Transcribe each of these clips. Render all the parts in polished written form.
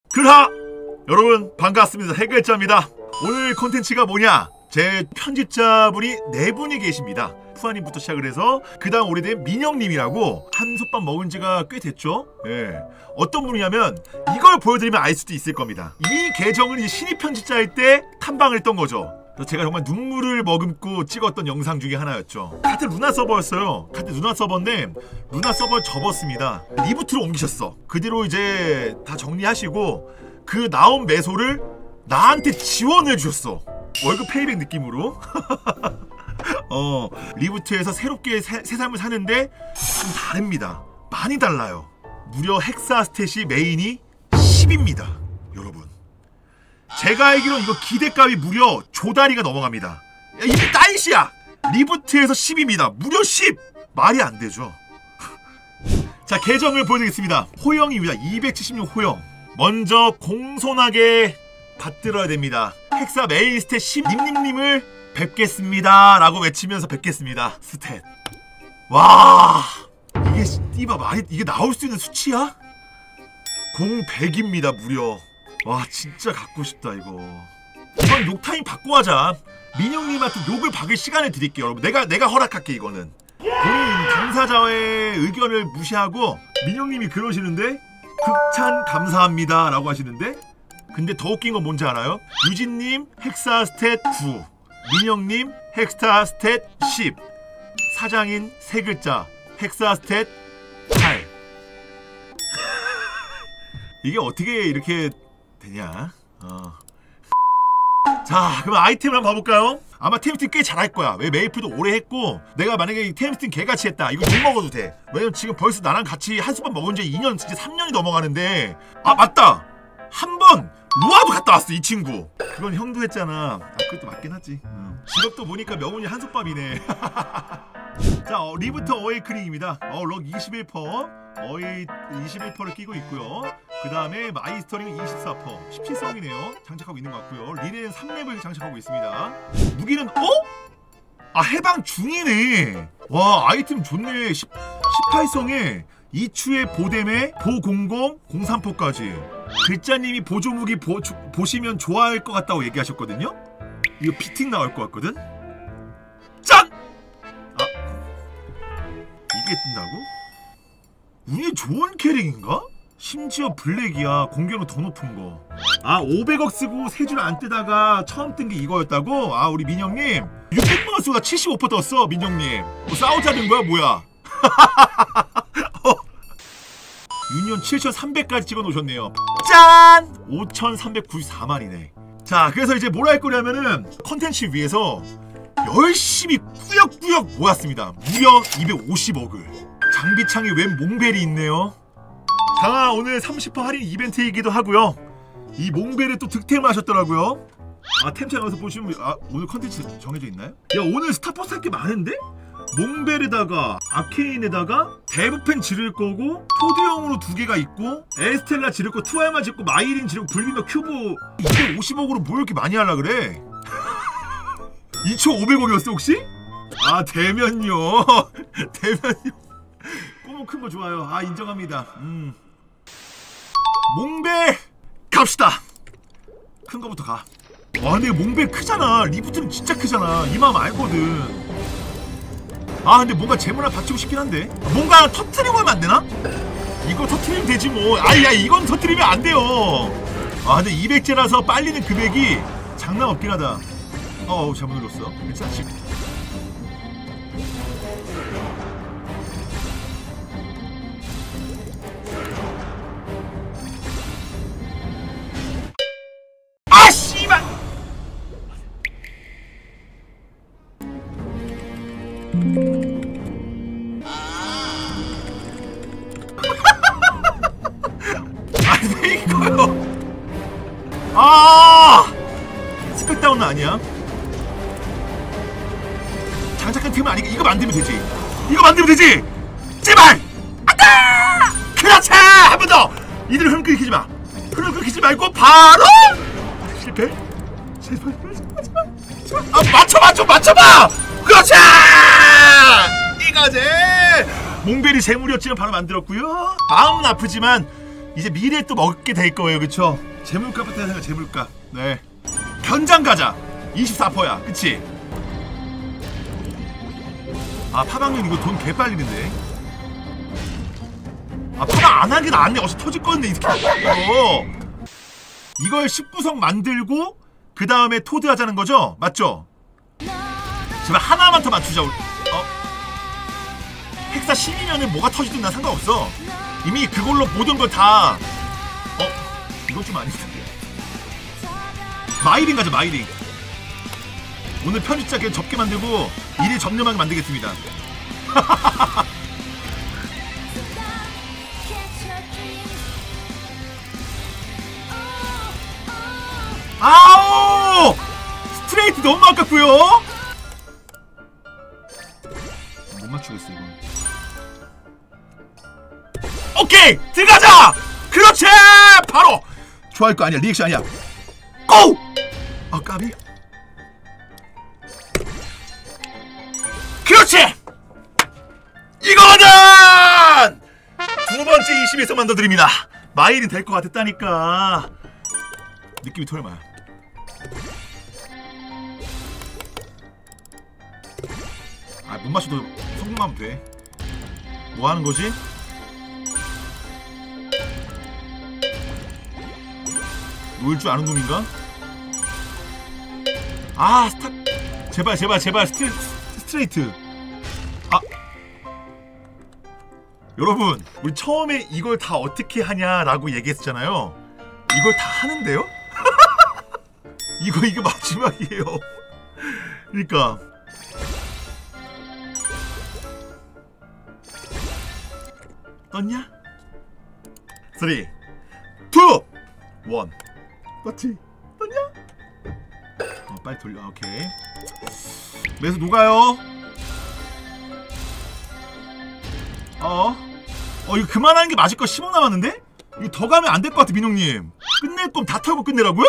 그하! 여러분 반갑습니다. 해결자입니다. 오늘 콘텐츠가 뭐냐? 제 편집자분이 4분이 계십니다. 푸아님부터 시작을 해서 그 다음 오래된 민영님이라고 한솥밥 먹은 지가 꽤 됐죠? 예. 어떤 분이냐면 이걸 보여드리면 알 수도 있을 겁니다. 이 계정은 신입 편집자일 때 탐방을 했던 거죠. 제가 정말 눈물을 머금고 찍었던 영상 중에 하나였죠. 같은 루나 서버였어요. 같은 루나 서버인데 루나 서버를 접었습니다. 리부트로 옮기셨어. 그 뒤로 이제 다 정리하시고 그 나온 매소를 나한테 지원을 해주셨어. 월급 페이백 느낌으로. 리부트에서 새롭게 새 삶을 사는데 좀 다릅니다. 많이 달라요. 무려 헥사 스탯이 메인이 10입니다. 여러분, 제가 알기로 이거 기대값이 무려 조다리가 넘어갑니다. 이게 따이시야. 리부트에서 10입니다. 무려 10! 말이 안 되죠. 자, 계정을 보여드리겠습니다. 호영입니다. 276 호영. 먼저 공손하게 받들어야 됩니다. 헥사 메인 스탯 10 님님님을 뵙겠습니다 라고 외치면서 뵙겠습니다. 스탯. 와, 이게 띠바 말이 이게 나올 수 있는 수치야? 0100입니다 무려. 와, 진짜 갖고 싶다 이거. 이건 욕타임 받고 하자. 민영님한테 욕을 박을 시간을 드릴게요 여러분. 내가 허락할게. 이거는 본인 당사자의 의견을 무시하고 민영님이 그러시는데 극찬 감사합니다 라고 하시는데, 근데 더 웃긴 건 뭔지 알아요? 유진님 헥사 스탯 9, 민영님 헥사 스탯 10, 사장인 3글자 헥사 스탯 8. 이게 어떻게 이렇게 되냐? 자, 그럼 아이템을 한번 봐볼까요? 아마 템스팅 꽤 잘할 거야. 왜 메이플도 오래 했고, 내가 만약에 템스팅 개같이 했다 이거 욕 먹어도 돼. 왜냐면 지금 벌써 나랑 같이 한솥밥 먹은 지 2년, 진짜 3년이 넘어가는데. 아 맞다! 한 번 루아도 갔다 왔어 이 친구. 그건 형도 했잖아. 그것도 맞긴 하지. 직업도 보니까 명훈이 한솥밥이네. 자, 리부트 어웨이크닝입니다. 럭 21%, 어웨이 21%를 끼고 있고요. 그 다음에 마이스터링은 24%, 17성이네요. 장착하고 있는 것 같고요. 리레는 3렙을 장착하고 있습니다. 무기는 아, 해방 중이네. 와, 아이템 좋네. 18성에 이추의 보뎀에 보공공 03포까지. 글자님이 보조무기 보시면 좋아할 것 같다고 얘기하셨거든요. 이거 피팅 나올 것 같거든. 짠! 아, 이게 뜬다고? 운이 좋은 캐릭인가? 심지어 블랙이야. 공격력 더 높은 거. 아, 500억 쓰고 3줄 안 뜨다가 처음 뜬 게 이거였다고? 아, 우리 민영님 600만 수가 75% 떴어. 민영님 뭐 싸우자는 거야 뭐야? 유니온 7300까지 찍어 놓으셨네요. 짠! 5394만이네. 자, 그래서 이제 뭘 할 거냐면은 컨텐츠 위해서 열심히 꾸역꾸역 모았습니다. 무려 250억을. 장비창에 웬 몽벨이 있네요. 자, 오늘 30% 할인 이벤트이기도 하고요. 이 몽벨을 또 득템을 하셨더라고요. 아, 템창 가서 보시면 오늘 컨텐츠 정해져 있나요? 야, 오늘 스타포스 할 게 많은데? 몽벨에다가 아케인에다가 데브펜 지를 거고, 토드형으로 2개가 있고, 에스텔라 지를 거, 투알마 짓고, 마이린 지르고, 불비며 큐브 250억으로 뭘 이렇게 많이 하려 그래? 2,500억이었어 혹시? 아, 대면요. 대면요. 꼬문 큰 거 좋아요. 아, 인정합니다. 몽벨 갑시다. 큰 거부터 가. 와, 근데 몽벨 크잖아. 리부트는 진짜 크잖아. 이 마음 알거든. 아, 근데 뭔가 재물 하나 받치고 싶긴 한데 뭔가 터트리고 하면 안 되나? 이거 터트리면 되지 뭐. 아야, 이건 터트리면 안 돼요. 아, 근데 200제라서 빨리는 금액이 장난 없긴 하다. 잘못 눌렀어. 괜찮지? 아, 씨발! 왜 이거요? 아, 스펙다운은 아니야. 장착한 틈은 아니니까 이거 만들면 되지. 이거 만들면 되지. 제발. 아따. 그렇지. 한 번 더. 이대로 흐름 끊기지 마. 흐름 끊기지 말고 바로 실패. 제발. 아, 맞춰봐. 그렇지. 이거지. 몽벨이 재물이었지만 바로 만들었고요. 마음은 아프지만 이제 미래에 또 먹게 될 거예요, 그쵸? 재물값부터 생각, 재물값. 네. 견장 가자. 24%야, 그치? 아, 파방면 이거 돈 개빨리는데. 아, 파방 안 하긴 안 해. 어차피 터질 건데, 이 새끼. 이걸 19성 만들고 그 다음에 토드 하자는 거죠? 맞죠? 제발 하나만 더 맞추자. 헥사 12년에 뭐가 터지든 난 상관없어. 이미 그걸로 모든 걸 다. 이건 좀 아닌데. 마이링 가자, 마이링. 오늘 편집자 그냥 접게 만들고 일일 점령하게 만들겠습니다. 아오! 스트레이트 너무 아깝고요. 못 맞추겠어 이건. 오케이! 들어가자! 그렇지! 바로! 좋아할 거 아니야, 리액션 아니야. 고! 아, 까비? 그렇지! 이거는! 두 번째 21성 만들어드립니다. 마일은 될 것 같았다니까. 느낌이 털마야. 아, 못 맞춰도 성공하면 돼. 뭐 하는 거지? 놀 줄 아는 놈인가? 아, 제발 스트레이트. 아, 여러분, 우리 처음에 이걸 다 어떻게 하냐라고 얘기했잖아요. 이걸 다 하는데요? 이거 마지막이에요. 그러니까 떴냐? 3, 2, 1. 떴지? 떴냐? 빨리 돌려. 오케이. 매수 녹아요. 이거 그만하는 게 맞을 거 10억 남았는데? 이거 더 가면 안 될 것 같아, 민홍님. 끝낼 거면 다 털고 끝내라고요?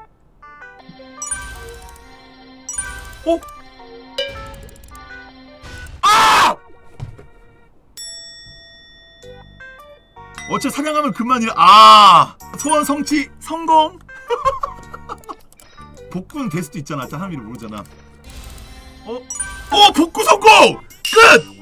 아! 어차피 사냥하면 그만이라. 아! 소원 성취 성공! 복구는 될 수도 있잖아. 사람이 모르잖아. 복구 성공! 끝!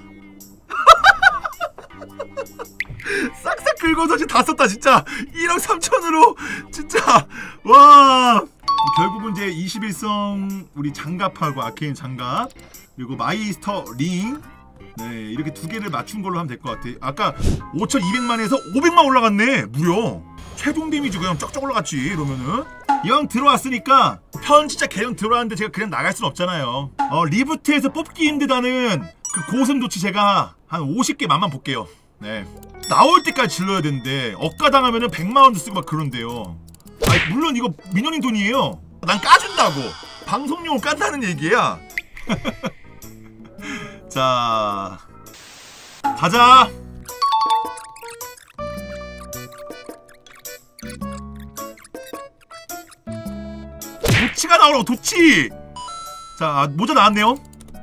싹싹 긁어서 지금 다 썼다 진짜. 1억 3천으로 진짜. 와, 결국은 이제 21성 우리 장갑하고 아케인 장갑 그리고 마이스터 링, 네, 이렇게 두 개를 맞춘 걸로 하면 될 것 같아. 아까 5,200만에서 500만 올라갔네. 무려 최종 데미지 그냥 쩍쩍 올라갔지. 이러면은 영 들어왔으니까 편집자 계정 들어왔는데 제가 그냥 나갈 순 없잖아요. 리부트에서 뽑기 힘들다는 그 고슴도치 제가 한 50개 맛만 볼게요. 네, 나올 때까지 질러야 되는데 억가당하면은 100만원도 쓰고 막 그런데요. 아니, 물론 이거 민원인 돈이에요. 난 까준다고. 방송용을 깐다는 얘기야. 자, 가자. 도치가 나오라고. 도치. 자, 모자 나왔네요.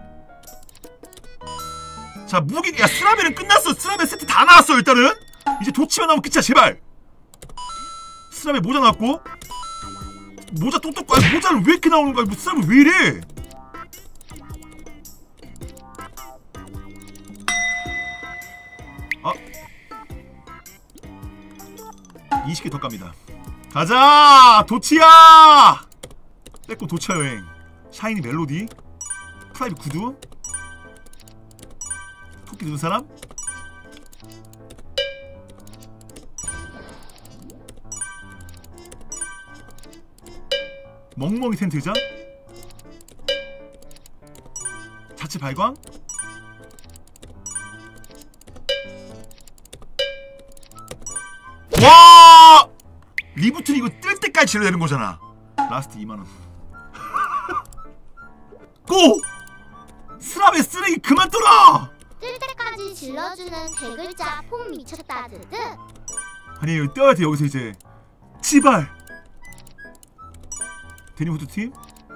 자, 무기. 야, 스라벨은 끝났어. 스라벨 세트 다 나왔어. 일단은 이제 도치만 나오면 끝이야. 제발. 스라벨 모자 나왔고, 모자 똑똑. 아니, 모자는 왜 이렇게 나오는 거야? 뭐 스라벨 왜 이래? 아, 20개 더 갑니다. 가자! 도치야! 빼고 도치야 여행. 샤이니 멜로디, 프라이빗 구두, 토끼 누른 사람, 멍멍이 텐트 의자, 자체 발광, 와! 리부트는 이거 뜰 때까지 질러야 되는 거잖아. 라스트 2만원. 고! 스랍의 쓰레기 그만 뚫어! 뜰 때까지 질러주는 대글자 폼 미쳤다 드드. 아니, 여기 떼어야 돼. 여기서 이제 지발! 데님 후드팀,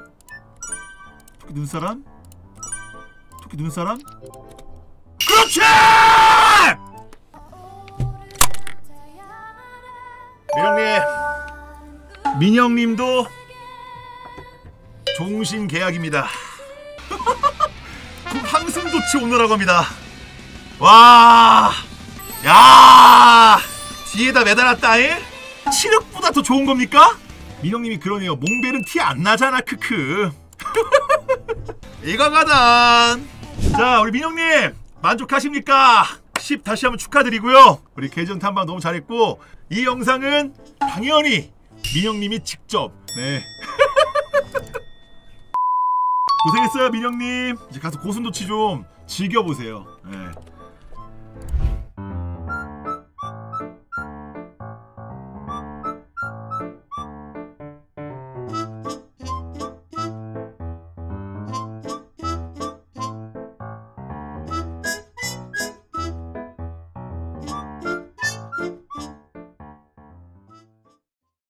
토끼 눈사람, 토끼 눈사람. 그렇지! 세상에 민영님도 종신 계약입니다. 황승조치 오너라고 합니다. 와, 야, 뒤에다 매달았다잉? 칠흑보다 더 좋은 겁니까? 민영님이 그러네요. 몽벨은 티 안 나잖아. 크크. 이거거든. 자, 우리 민영님 만족하십니까? 10 다시 한번 축하드리고요. 우리 계정 탐방 너무 잘했고, 이 영상은 당연히 민영님이 직접, 네. 고생했어요 민영님. 이제 가서 고슴도치 좀 즐겨보세요. 네.